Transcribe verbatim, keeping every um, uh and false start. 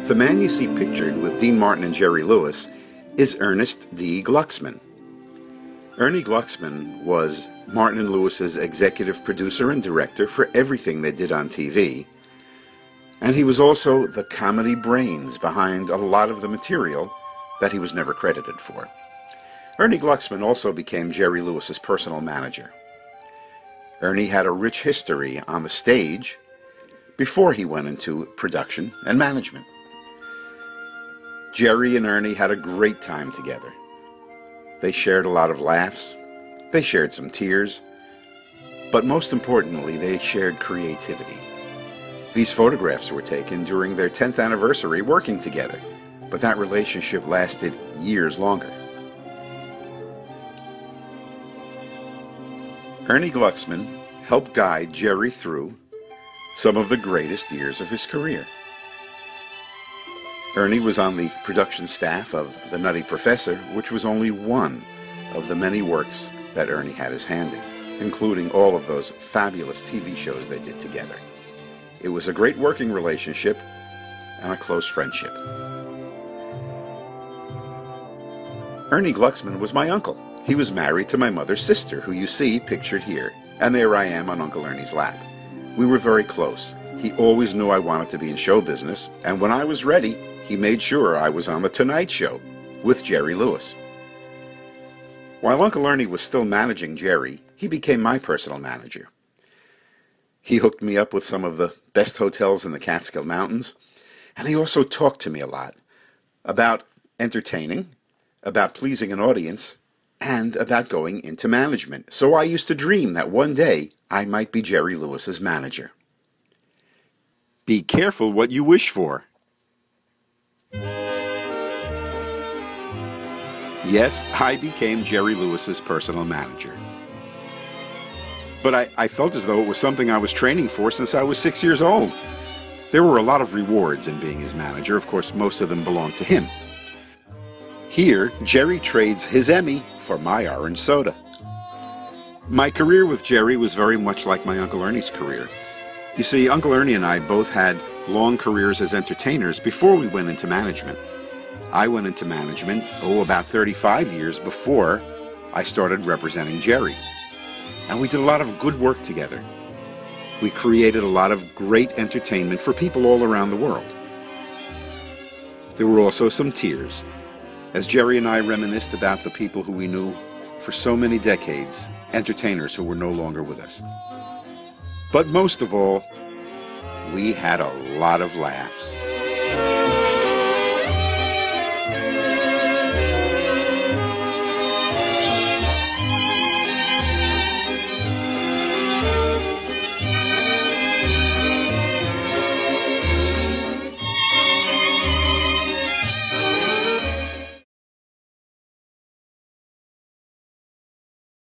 The man you see pictured with Dean Martin and Jerry Lewis is Ernest D. Glucksman. Ernie Glucksman was Martin and Lewis's executive producer and director for everything they did on T V, and he was also the comedy brains behind a lot of the material that he was never credited for. Ernie Glucksman also became Jerry Lewis's personal manager. Ernie had a rich history on the stage before he went into production and management. Jerry and Ernie had a great time together. They shared a lot of laughs, they shared some tears, but most importantly, they shared creativity. These photographs were taken during their tenth anniversary working together, but that relationship lasted years longer. Ernie Glucksman helped guide Jerry through some of the greatest years of his career. Ernie was on the production staff of The Nutty Professor, which was only one of the many works that Ernie had his hand in, including all of those fabulous T V shows they did together. It was a great working relationship and a close friendship. Ernie Glucksman was my uncle. He was married to my mother's sister, who you see pictured here, and there I am on Uncle Ernie's lap. We were very close. He always knew I wanted to be in show business, and when I was ready, he made sure I was on The Tonight Show with Jerry Lewis. While Uncle Ernie was still managing Jerry, he became my personal manager. He hooked me up with some of the best hotels in the Catskill Mountains, and he also talked to me a lot about entertaining, about pleasing an audience, and about going into management. So I used to dream that one day I might be Jerry Lewis's manager. Be careful what you wish for. Yes, I became Jerry Lewis's personal manager. But I, I felt as though it was something I was training for since I was six years old. There were a lot of rewards in being his manager. Of course, most of them belonged to him. Here, Jerry trades his Emmy for my orange soda. My career with Jerry was very much like my Uncle Ernie's career. You see, Uncle Ernie and I both had long careers as entertainers before we went into management. I went into management, oh, about thirty-five years before I started representing Jerry. And we did a lot of good work together. We created a lot of great entertainment for people all around the world. There were also some tears, as Jerry and I reminisced about the people who we knew for so many decades, entertainers who were no longer with us. But most of all, we had a lot of laughs.